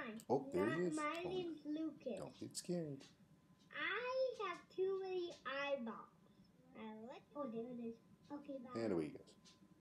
mine. Oh, there he is. My name's Lucas. Don't get scared. I have too many eyeballs. Oh, there it is. Okay, bye. And away he goes.